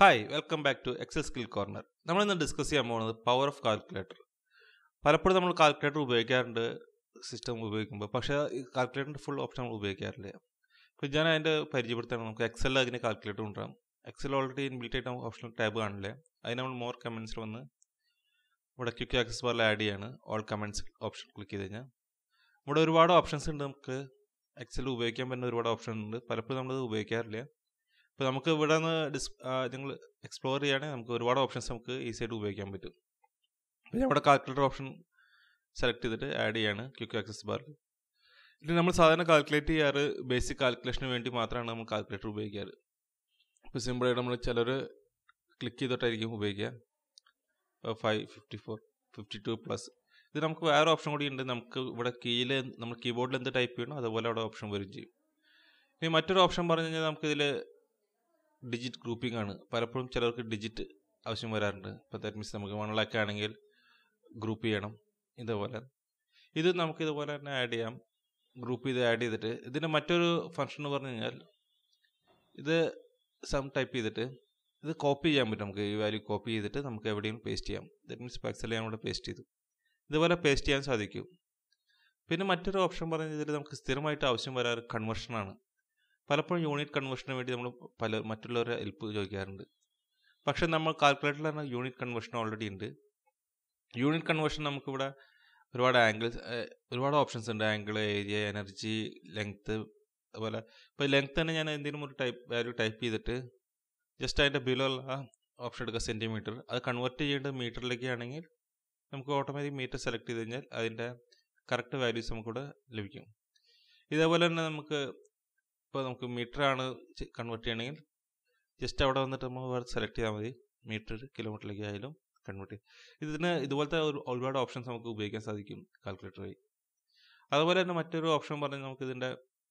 Hi welcome back to excel skill corner. നമ്മളിന്ന് discuss ചെയ്യാൻ പോകുന്നത് പവർ ഓഫ് കാൽക്കുലേറ്റർ. പലപ്പോഴും നമ്മൾ കാൽക്കുലേറ്റർ ഉപയോഗിക്കാറുണ്ട് സിസ്റ്റം ഉപയോഗിക്കുമ്പോൾ, പക്ഷേ ഈ കാൽക്കുലേറ്ററിൻ്റെ ഫുൾ ഓപ്ഷൻ നമ്മൾ ഉപയോഗിക്കാറില്ല. അപ്പോൾ ഞാൻ അതിൻ്റെ പരിചയപ്പെടുത്താൻ നമുക്ക് എക്സലിൽ അതിന് കാൽക്കുലേറ്റർ ഉണ്ടാകും. എക്സൽ ഓൾറെഡി ഇൻബിൽറ്റ് ആയിട്ട് ഓപ്ഷണൽ ടാബ് കാണില്ലേ, അതിന് നമ്മൾ മോർ കമൻസിൽ വന്ന് ഇവിടെ ക്വിക്ക് ആക്സസ് ബാറിൽ ആഡ് ചെയ്യാണ്. ഓൾ കമൻസ് ഓപ്ഷൻ ക്ലിക്ക് ചെയ്ത് കഴിഞ്ഞാൽ ഇവിടെ ഒരുപാട് ഓപ്ഷൻസ് ഉണ്ട്. നമുക്ക് എക്സൽ ഉപയോഗിക്കാൻ പറ്റുന്ന ഒരുപാട് ഓപ്ഷൻ ഉണ്ട്. പലപ്പോഴും നമ്മളത് ഉപയോഗിക്കാറില്ല. ഇപ്പോൾ നമുക്ക് ഇവിടെ നിന്ന് നിങ്ങൾ എക്സ്പ്ലോർ ചെയ്യുകയാണെങ്കിൽ നമുക്ക് ഒരുപാട് ഓപ്ഷൻസ് നമുക്ക് ഈസി ആയിട്ട് ഉപയോഗിക്കാൻ പറ്റും. അപ്പോൾ ഇവിടെ കാൽക്കുലേറ്റർ ഓപ്ഷൻ സെലക്ട് ചെയ്തിട്ട് ആഡ് ചെയ്യാണ് ക്വിക്ക് ആക്സസ് ബാറിൽ. ഇത് നമ്മൾ സാധാരണ കാൽക്കുലേറ്റ് ചെയ്യാറ് ബേസിക് കാൽക്കുലേഷന് വേണ്ടി മാത്രമാണ് നമ്മൾ കാൽക്കുലേറ്റർ ഉപയോഗിക്കാറ്. ഇപ്പോൾ സിമ്പിളായിട്ട് നമ്മൾ ചിലർ ക്ലിക്ക് ചെയ്തിട്ടായിരിക്കും ഉപയോഗിക്കുക. 5, 54, 52 പ്ലസ്. ഇത് നമുക്ക് വേറെ ഓപ്ഷൻ കൂടി ഉണ്ട്. നമുക്ക് ഇവിടെ കീയിൽ നമ്മൾ കീബോർഡിൽ എന്ത് ടൈപ്പ് ചെയ്യണോ അതുപോലെ അവിടെ ഓപ്ഷൻ വരും ചെയ്യും. ഇനി മറ്റൊരു ഓപ്ഷൻ പറഞ്ഞു കഴിഞ്ഞാൽ നമുക്കിതിൽ ഡിജിറ്റ് ഗ്രൂപ്പിംഗ് ആണ്. പലപ്പോഴും ചിലർക്ക് ഡിജിറ്റ് ആവശ്യം വരാറുണ്ട്. ഇപ്പോൾ ദാറ്റ് മീൻസ് നമുക്ക് 1 lakh ആണെങ്കിൽ ഗ്രൂപ്പ് ചെയ്യണം. ഇതുപോലെ ഇത് നമുക്ക് ഇതുപോലെ തന്നെ ആഡ് ചെയ്യാം. ഗ്രൂപ്പ് ചെയ്ത് ആഡ് ചെയ്തിട്ട് ഇതിൻ്റെ മറ്റൊരു ഫംഗ്ഷൻ എന്ന് പറഞ്ഞു കഴിഞ്ഞാൽ ഇത് സം ടൈപ്പ് ചെയ്തിട്ട് ഇത് കോപ്പി ചെയ്യാൻ പറ്റും. നമുക്ക് ഈ വാല്യൂ കോപ്പി ചെയ്തിട്ട് നമുക്ക് എവിടെയും പേസ്റ്റ് ചെയ്യാം. ദാറ്റ് മീൻസ് എക്സൽ ഞാൻ ഇവിടെ പേസ്റ്റ് ചെയ്തു. ഇതുപോലെ പേസ്റ്റ് ചെയ്യാൻ സാധിക്കും. പിന്നെ മറ്റൊരു ഓപ്ഷൻ പറഞ്ഞു ഇതിൽ നമുക്ക് സ്ഥിരമായിട്ട് ആവശ്യം വരാറ് കൺവേർഷനാണ്. പലപ്പോഴും യൂണിറ്റ് കൺവേർഷന് വേണ്ടി നമ്മൾ മറ്റുള്ളവരെ ഹെൽപ്പ് ചോദിക്കാറുണ്ട്. പക്ഷേ നമ്മൾ കാൽക്കുലേറ്ററിൽ തന്നെ യൂണിറ്റ് കൺവേർഷൻ ഓൾറെഡി ഉണ്ട്. യൂണിറ്റ് കൺവേർഷൻ നമുക്കിവിടെ ഒരുപാട് ഒരുപാട് ഓപ്ഷൻസ് ഉണ്ട്. Angle, area, energy, length. അതുപോലെ ഇപ്പോൾ ലെങ്ത്ത് തന്നെ ഞാൻ എന്തെങ്കിലും ഒരു വാല്യൂ ടൈപ്പ് ചെയ്തിട്ട് ജസ്റ്റ് അതിൻ്റെ ബിലോ ഉള്ള ഓപ്ഷൻ എടുക്കുക, സെൻറ്റിമീറ്റർ. അത് കൺവേർട്ട് ചെയ്യേണ്ടത് മീറ്ററിലേക്ക് ആണെങ്കിൽ നമുക്ക് ഓട്ടോമാറ്റിക് മീറ്റർ സെലക്ട് ചെയ്ത് കഴിഞ്ഞാൽ അതിൻ്റെ കറക്റ്റ് വാല്യൂസ് നമുക്കിവിടെ ലഭിക്കും. ഇതേപോലെ തന്നെ ഇപ്പോൾ നമുക്ക് മീറ്ററാണ് കൺവേർട്ട് ചെയ്യണമെങ്കിൽ ജസ്റ്റ് അവിടെ വന്നിട്ട് നമ്മൾ സെലക്ട് ചെയ്താൽ മതി. മീറ്റർ കിലോമീറ്ററിലേക്ക് ആയാലും കൺവേർട്ട് ചെയ്യും. ഇതുപോലത്തെ ഒരുപാട് ഓപ്ഷൻസ് നമുക്ക് ഉപയോഗിക്കാൻ സാധിക്കും കാൽക്കുലേറ്റർ വഴി. അതുപോലെ തന്നെ മറ്റൊരു ഓപ്ഷൻ പറഞ്ഞാൽ നമുക്ക് ഇതിൻ്റെ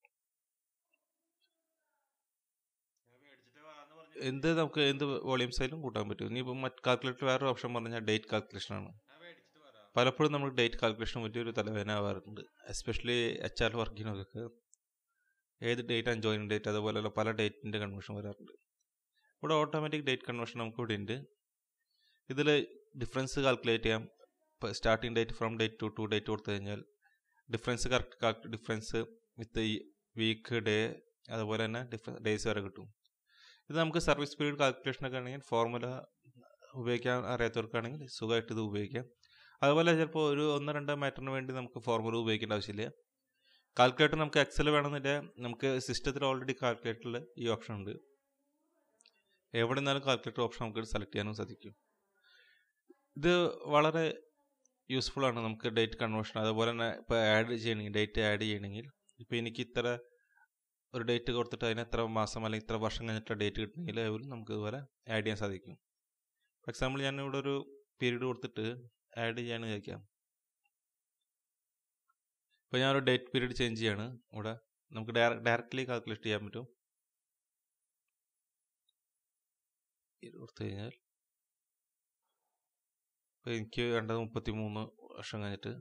എന്ത് വോളിയൂംസ് ആയാലും കൂട്ടാൻ പറ്റും. ഇനിയിപ്പോൾ കാൽക്കുലേറ്റർ വേറൊരു ഓപ്ഷൻ പറഞ്ഞാൽ ഡേറ്റ് കാൽക്കുലേഷൻ ആണ്. പലപ്പോഴും നമ്മൾ ഡേറ്റ് കാൽക്കുലേഷന് പറ്റിയൊരു തലവേദന ആവാറുണ്ട്. എസ്പെഷ്യലി HR വർക്ക് ചെയ്യുന്നവർക്ക് ഏത് ഡേറ്റാണ് ജോയിനിങ് ഡേറ്റ്, അതുപോലെയുള്ള പല ഡേറ്റിൻ്റെ കൺവേർഷൻ വരാറുണ്ട്. ഇവിടെ ഓട്ടോമാറ്റിക് ഡേറ്റ് കൺവേർഷൻ നമുക്ക് ഇവിടെ ഉണ്ട്. ഇതിൽ ഡിഫറൻസ് കാൽക്കുലേറ്റ് ചെയ്യാം. ഇപ്പോൾ starting date from date to date കൊടുത്തു കഴിഞ്ഞാൽ correct difference with week, day, അതുപോലെ തന്നെ ഡേയ്സ് വരെ കിട്ടും. ഇത് നമുക്ക് സർവീസ് പീരീഡ് കാൽക്കുലേഷനൊക്കെ ആണെങ്കിൽ ഫോർമുല ഉപയോഗിക്കാൻ അറിയാത്തവർക്കാണെങ്കിൽ സുഖമായിട്ട് ഇത് ഉപയോഗിക്കാം. അതുപോലെ ചിലപ്പോൾ ഒരു 1-2 മാറ്ററിന് വേണ്ടി നമുക്ക് ഫോർമുല ഉപയോഗിക്കേണ്ട ആവശ്യമില്ല. കാൽക്കുലേറ്റർ നമുക്ക് എക്സൽ വേണമെന്നില്ല, നമുക്ക് സിസ്റ്റത്തിൽ ഓൾറെഡി കാൽക്കുലേറ്ററിൽ ഈ ഓപ്ഷൻ ഉണ്ട്. എവിടെ നിന്നാലും കാൽക്കുലേറ്റർ ഓപ്ഷൻ നമുക്ക് സെലക്ട് ചെയ്യാനും സാധിക്കും. ഇത് വളരെ യൂസ്ഫുൾ ആണ് നമുക്ക് ഡേറ്റ് കൺവേർഷൻ. അതുപോലെ തന്നെ ഇപ്പോൾ ഡേറ്റ് ആഡ് ചെയ്യണമെങ്കിൽ ഇപ്പോൾ എനിക്ക് ഇത്ര ഒരു ഡേറ്റ് കൊടുത്തിട്ട് അതിന് എത്ര മാസം അല്ലെങ്കിൽ ഇത്ര വർഷം കഴിഞ്ഞിട്ട് ഡേറ്റ് കിട്ടണമെങ്കിൽ അതുപോലെ നമുക്ക് ഇതുപോലെ ആഡ് ചെയ്യാൻ സാധിക്കും. ഫോർ എക്സാമ്പിൾ ഞാൻ ഇവിടെ ഒരു പീരീഡ് കൊടുത്തിട്ട് ആഡ് ചെയ്യാൻ വിചാരിക്കാം. ഇപ്പോൾ ഞാനൊരു ഡേറ്റ് പീരീഡ് ചേഞ്ച് ചെയ്യാണ്. ഇവിടെ നമുക്ക് ഡയറക്റ്റ്ലി കാൽക്കുലേറ്റ് ചെയ്യാൻ പറ്റും. ഇത് കൊടുത്തു കഴിഞ്ഞാൽ ഇപ്പോൾ എനിക്ക് വേണ്ടത് 33 വർഷം കഴിഞ്ഞിട്ട്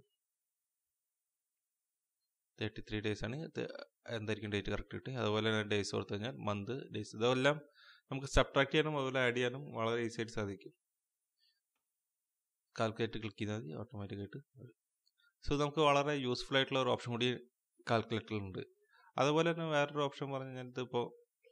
33 ഡേയ്സ് ആണ്. എന്തായിരിക്കും ഡേറ്റ് കറക്റ്റ് കിട്ടി. അതുപോലെ തന്നെ ഡേയ്സ് കൊടുത്തു കഴിഞ്ഞാൽ മന്ത്, ഡേയ്സ്, ഇതെല്ലാം നമുക്ക് സബ്ട്രാക്ട് ചെയ്യാനും അതുപോലെ ആഡ് ചെയ്യാനും വളരെ ഈസി ആയിട്ട് സാധിക്കും. കാൽക്കുലേറ്റ് ക്ലിക്ക് ചെയ്താൽ മതി, ഓട്ടോമാറ്റിക്കായിട്ട്. സോ നമുക്ക് വളരെ യൂസ്ഫുൾ ആയിട്ടുള്ള ഒരു ഓപ്ഷൻ കൂടി കാൽക്കുലേറ്ററിലുണ്ട്. അതുപോലെ തന്നെ വേറൊരു ഓപ്ഷൻ പറഞ്ഞു കഴിഞ്ഞാൽ ഇതിപ്പോൾ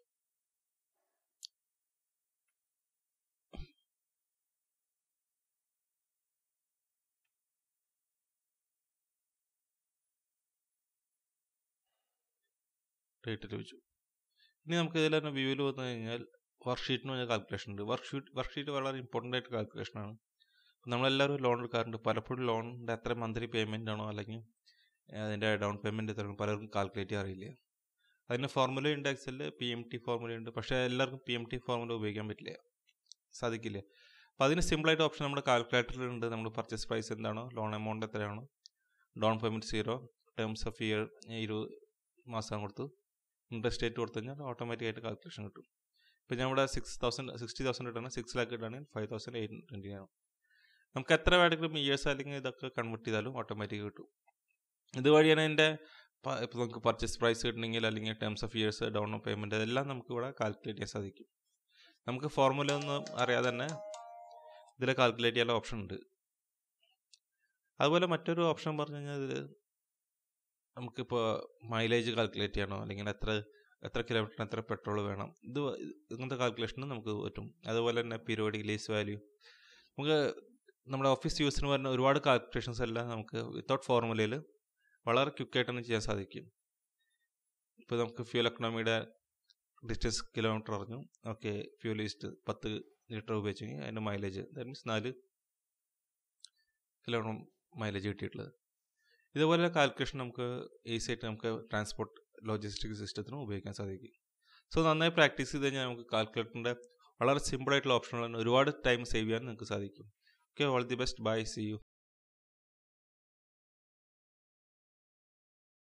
ഡേറ്റ് ലഭിച്ചു. ഇനി നമുക്ക് ഇതിൽ തന്നെ വ്യൂവിൽ വന്നു കഴിഞ്ഞാൽ വർക്ക്ഷീറ്റിന് പറഞ്ഞ കാൽക്കുലേഷൻ ഉണ്ട്. വർക്ക്ഷീറ്റ് വളരെ ഇമ്പോർട്ടൻ്റ് ആയിട്ട് കാൽക്കുലേഷനാണ്. നമ്മളെല്ലാവരും ലോൺ എടുക്കാറുണ്ട്. പലപ്പോഴും ലോണിൻ്റെ എത്ര മന്ത്ലി പേയ്മെൻ്റ് ആണോ അല്ലെങ്കിൽ അതിൻ്റെ ഡൗൺ പേയ്മെൻറ്റ് എത്ര പലർക്കും കാൽക്കുലേറ്റ് ചെയ്യാറില്ല. അതിന് ഫോർമുല ഉണ്ട് എക്സലിൽ, PMT ഫോർമുലയുണ്ട്. പക്ഷേ എല്ലാവർക്കും PMT ഫോർമുല ഉപയോഗിക്കാൻ പറ്റില്ല, സാധിക്കില്ല. അപ്പോൾ അതിന് സിമ്പിളായിട്ട് ഓപ്ഷൻ നമ്മുടെ കാൽക്കുലേറ്ററിലുണ്ട്. നമ്മൾ പർച്ചേസ് പ്രൈസ് എന്താണോ, ലോൺ എമൗണ്ട് എത്രയാണോ, down payment 0, terms of year 20 മാസം കൊടുത്തു, ഇൻട്രസ്റ്റ് റേറ്റ് കൊടുത്തു കഴിഞ്ഞാൽ ഓട്ടോമാറ്റിക്കായിട്ട് കാൽക്കുലേഷൻ കിട്ടും. ഇപ്പോൾ ഞാൻ ഇവിടെ 60,000 ഇട്ടാണ്, 6 lakh ഇട്ടാണെങ്കിൽ 5,820 ആണ്. നമുക്ക് എത്ര വേണമെങ്കിലും ഇയേഴ്സ് അല്ലെങ്കിൽ ഇതൊക്കെ കൺവേർട്ട് ചെയ്താലും ഓട്ടോമാറ്റിക് കിട്ടും. ഇതുവഴിയാണ് എൻ്റെ ഇപ്പോൾ നമുക്ക് പർച്ചേസ് പ്രൈസ് കിട്ടണമെങ്കിൽ അല്ലെങ്കിൽ terms of years, down payment, അതെല്ലാം നമുക്ക് ഇവിടെ കാൽക്കുലേറ്റ് ചെയ്യാൻ സാധിക്കും. നമുക്ക് ഫോർമുല ഒന്നും അറിയാതെ തന്നെ ഇതിൽ കാൽക്കുലേറ്റ് ചെയ്യാനുള്ള ഓപ്ഷൻ ഉണ്ട്. അതുപോലെ മറ്റൊരു ഓപ്ഷൻ പറഞ്ഞു കഴിഞ്ഞാൽ ഇതിൽ നമുക്കിപ്പോൾ മൈലേജ് കാൽക്കുലേറ്റ് ചെയ്യണോ, അല്ലെങ്കിൽ എത്ര കിലോമീറ്ററിന് എത്ര പെട്രോൾ വേണം, ഇങ്ങനത്തെ കാൽക്കുലേഷനും നമുക്ക് പറ്റും. അതുപോലെ തന്നെ പീരിയോഡിക് ലീസ് വാല്യൂ, നമുക്ക് നമ്മുടെ ഓഫീസ് യൂസിന് വരുന്ന ഒരുപാട് കാൽക്കുലേഷൻസ് എല്ലാം നമുക്ക് വിത്തൗട്ട് ഫോർമുലയിൽ വളരെ ക്വിക്കായിട്ട് തന്നെ ചെയ്യാൻ സാധിക്കും. ഇപ്പോൾ നമുക്ക് ഫ്യൂൽ എക്കണോമിയുടെ ഡിസ്റ്റൻസ് കിലോമീറ്റർ അറിഞ്ഞു, ഓക്കെ ഫ്യൂൽ യൂസ്ഡ് 10 ലിറ്റർ ഉപയോഗിച്ചെങ്കിൽ അതിൻ്റെ mileage that means 4 kilometre mileage കിട്ടിയിട്ടുള്ളത്. ഇതുപോലെ കാൽക്കുലേഷൻ നമുക്ക് ഈസി ആയിട്ട് നമുക്ക് ട്രാൻസ്പോർട്ട് ലോജിസ്റ്റിക് സിസ്റ്റത്തിനും ഉപയോഗിക്കാൻ സാധിക്കും. സോ നന്നായി പ്രാക്ടീസ് ചെയ്ത് കഴിഞ്ഞാൽ നമുക്ക് കാൽക്കുലേറ്ററിൻ്റെ വളരെ സിമ്പിളായിട്ടുള്ള ഓപ്ഷനുകൾ ഒരുപാട് ടൈം സേവ് ചെയ്യാൻ നിങ്ങൾക്ക് സാധിക്കും. Okay, all the best, bye, see U.